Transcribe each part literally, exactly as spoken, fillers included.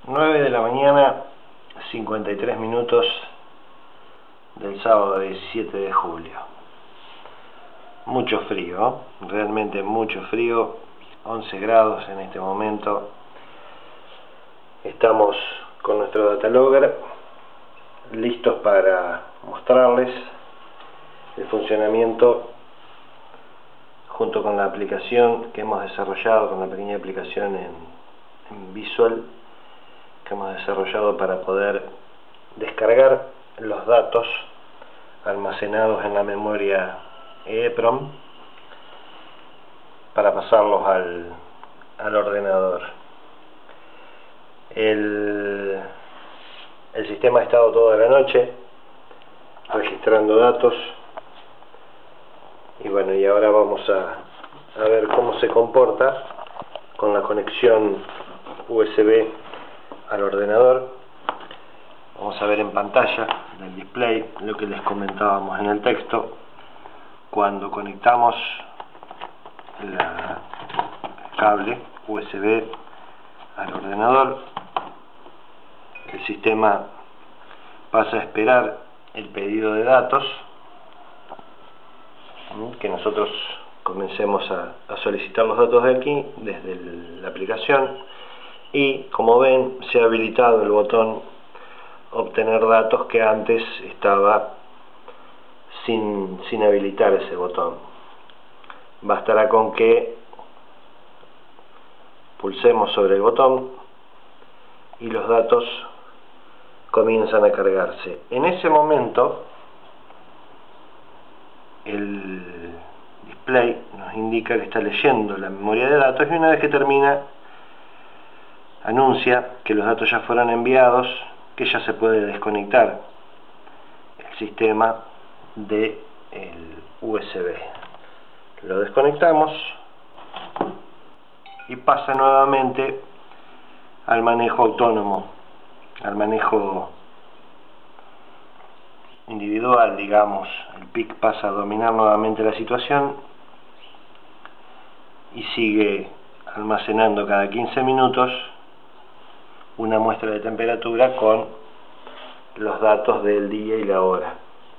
nueve de la mañana, cincuenta y tres minutos del sábado diecisiete de julio. Mucho frío, realmente mucho frío, once grados en este momento. Estamos con nuestro datalogger listos para mostrarles el funcionamiento junto con la aplicación que hemos desarrollado, con la pequeña aplicación en, en Visual que hemos desarrollado para poder descargar los datos almacenados en la memoria EEPROM para pasarlos al, al ordenador. El, el sistema ha estado toda la noche registrando datos y bueno, y ahora vamos a, a ver cómo se comporta con la conexión U S B al ordenador. Vamos a ver en pantalla del display lo que les comentábamos en el texto. Cuando conectamos la, el cable U S B al ordenador, el sistema pasa a esperar el pedido de datos, que nosotros comencemos a, a solicitar los datos de aquí desde el, la aplicación, y como ven se ha habilitado el botón obtener datos, que antes estaba sin, sin habilitar ese botón. Bastará con que pulsemos sobre el botón y los datos comienzan a cargarse. En ese momento el display nos indica que está leyendo la memoria de datos, y una vez que termina anuncia que los datos ya fueron enviados, que ya se puede desconectar el sistema del U S B. Lo desconectamos y pasa nuevamente al manejo autónomo, al manejo individual, digamos. El P I C pasa a dominar nuevamente la situación y sigue almacenando cada quince minutos una muestra de temperatura con los datos del día y la hora.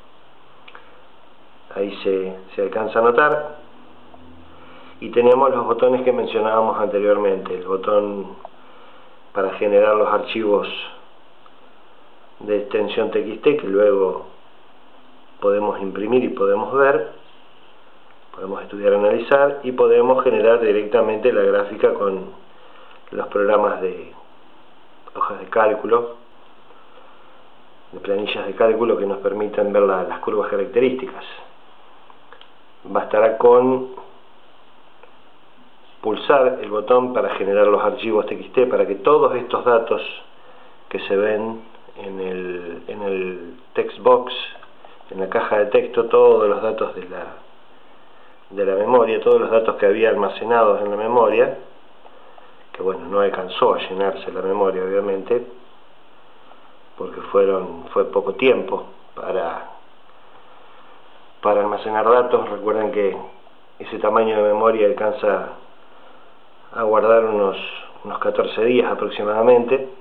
Ahí se, se alcanza a notar, y tenemos los botones que mencionábamos anteriormente: el botón para generar los archivos de extensión T X T que luego podemos imprimir y podemos ver, podemos estudiar, analizar, y podemos generar directamente la gráfica con los programas de hojas de cálculo, de planillas de cálculo que nos permitan ver la, las curvas características. Bastará con pulsar el botón para generar los archivos T X T, para que todos estos datos que se ven en el, en el text box, en la caja de texto, todos los datos de la, de la memoria, todos los datos que había almacenados en la memoria, que bueno, no alcanzó a llenarse la memoria obviamente, porque fueron fue poco tiempo para, para almacenar datos. Recuerden que ese tamaño de memoria alcanza a guardar unos, unos catorce días aproximadamente,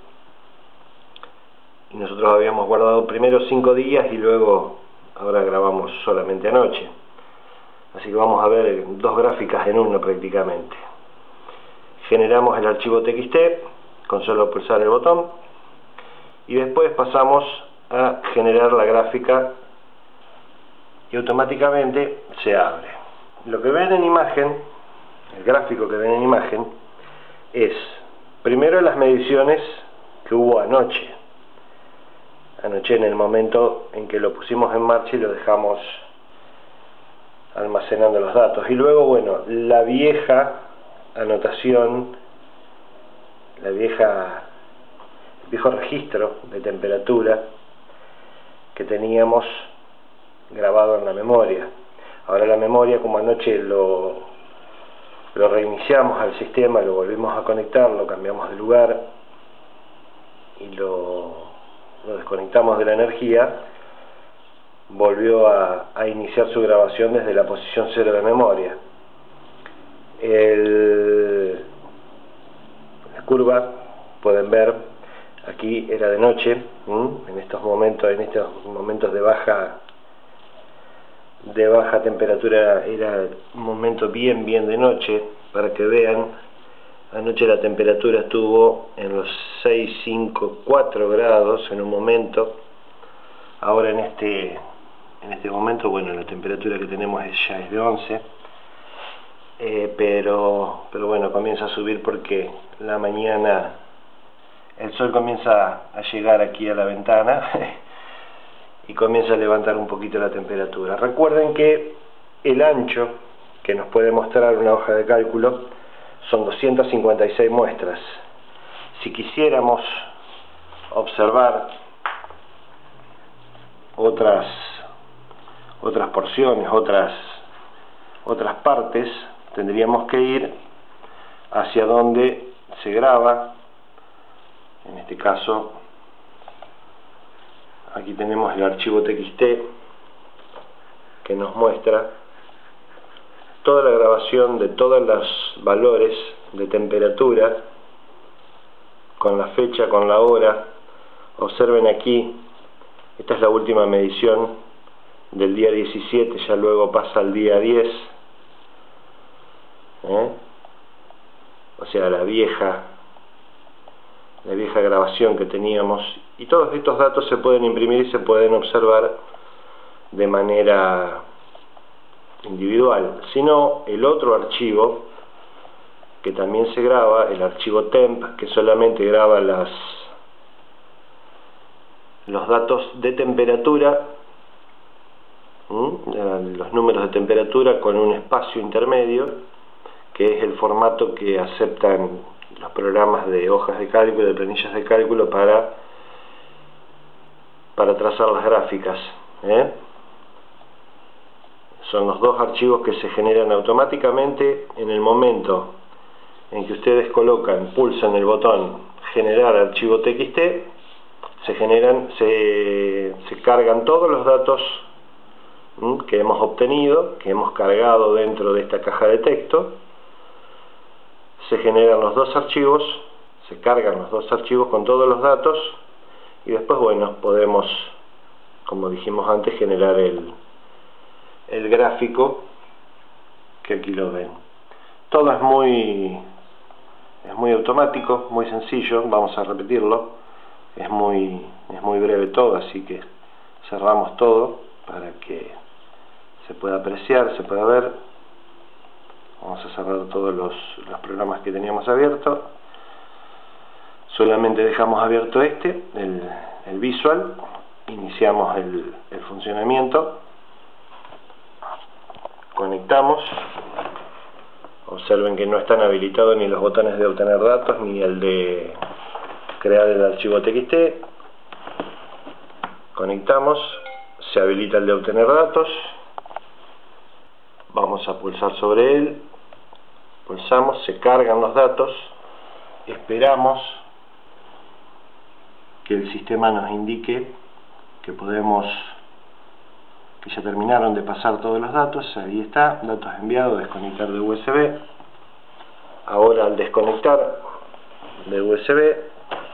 y nosotros habíamos guardado primero cinco días y luego ahora grabamos solamente anoche, así que vamos a ver dos gráficas en una prácticamente. Generamos el archivo T X T con solo pulsar el botón, y después pasamos a generar la gráfica y automáticamente se abre. Lo que ven en imagen, el gráfico que ven en imagen, es primero las mediciones que hubo anoche anoche en el momento en que lo pusimos en marcha y lo dejamos almacenando los datos, y luego bueno, la vieja anotación, la vieja el viejo registro de temperatura que teníamos grabado en la memoria. Ahora la memoria, como anoche lo, lo reiniciamos al sistema, lo volvimos a conectar, lo cambiamos de lugar y lo, lo desconectamos de la energía, volvió a, a iniciar su grabación desde la posición cero de memoria. El, la curva, pueden ver, aquí era de noche, ¿m? en estos momentos, en estos momentos de baja de baja temperatura era un momento bien bien de noche, para que vean. Anoche la temperatura estuvo en los seis, cinco, cuatro grados en un momento. Ahora en este en este momento, bueno, la temperatura que tenemos es, ya es de once, eh, pero pero bueno, comienza a subir porque la mañana el sol comienza a llegar aquí a la ventana y comienza a levantar un poquito la temperatura. Recuerden que el ancho que nos puede mostrar una hoja de cálculo son doscientas cincuenta y seis muestras. Si quisiéramos observar otras otras porciones, otras otras partes, tendríamos que ir hacia donde se graba. En este caso, aquí tenemos el archivo T X T que nos muestra toda la grabación de todos los valores de temperatura, con la fecha, con la hora. Observen aquí, esta es la última medición del día diecisiete, ya luego pasa al día diez, ¿eh? O sea, la vieja la vieja grabación que teníamos, y todos estos datos se pueden imprimir y se pueden observar de manera individual. Si no, el otro archivo que también se graba, el archivo temp, que solamente graba las los datos de temperatura, ¿m? los números de temperatura con un espacio intermedio, que es el formato que aceptan los programas de hojas de cálculo, de planillas de cálculo para para trazar las gráficas, ¿eh? Son los dos archivos que se generan automáticamente en el momento en que ustedes colocan, pulsan el botón generar archivo T X T, se generan, se, se cargan todos los datos ¿m? que hemos obtenido, que hemos cargado dentro de esta caja de texto. Se generan los dos archivos, se cargan los dos archivos con todos los datos, y después, bueno, podemos, como dijimos antes, generar el, el gráfico, que aquí lo ven. Todo es muy, es muy automático, muy sencillo. Vamos a repetirlo. Es muy, es muy breve todo, así que cerramos todo para que se pueda apreciar, se pueda ver. Vamos a cerrar todos los, los programas que teníamos abiertos. Solamente dejamos abierto este, el, el visual. Iniciamos el, el funcionamiento. Conectamos. Observen que no están habilitados ni los botones de obtener datos ni el de crear el archivo T X T. Conectamos. Se habilita el de obtener datos. Vamos a pulsar sobre él, pulsamos, se cargan los datos, esperamos que el sistema nos indique que podemos, que ya terminaron de pasar todos los datos. Ahí está, datos enviados, desconectar de U S B. Ahora, al desconectar de U S B,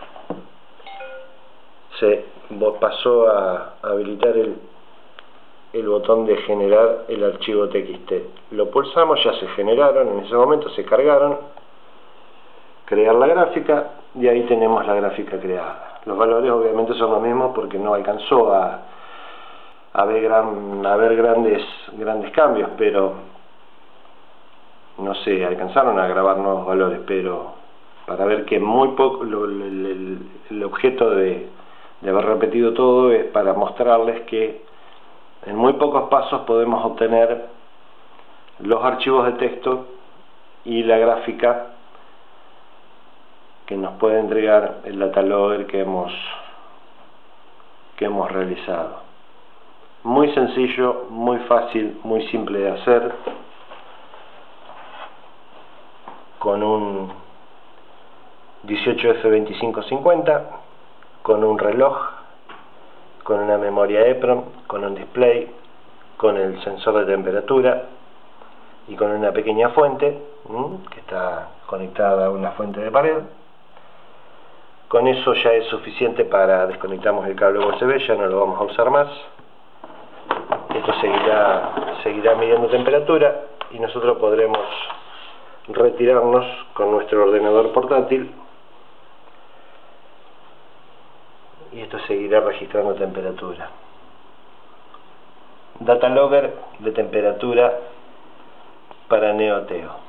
se pasó a habilitar el el botón de generar el archivo T X T. Lo pulsamos, ya se generaron, en ese momento se cargaron, crear la gráfica, y ahí tenemos la gráfica creada. Los valores obviamente son los mismos porque no alcanzó a, a ver, gran, a ver grandes, grandes cambios, pero no sé, alcanzaron a grabar nuevos valores, pero para ver que muy poco, lo, el, el, el objeto de, de haber repetido todo es para mostrarles que en muy pocos pasos podemos obtener los archivos de texto y la gráfica que nos puede entregar el data logger que hemos que hemos realizado. Muy sencillo, muy fácil, muy simple de hacer, con un dieciocho F veinticinco cincuenta, con un reloj, con una memoria EPROM, con un display, con el sensor de temperatura y con una pequeña fuente ¿m? que está conectada a una fuente de pared, Con eso ya es suficiente para desconectamos el cable U S B, ya no lo vamos a usar más. Esto seguirá, seguirá midiendo temperatura y nosotros podremos retirarnos con nuestro ordenador portátil y esto seguirá registrando temperatura. Data logger de temperatura para Neo Teo.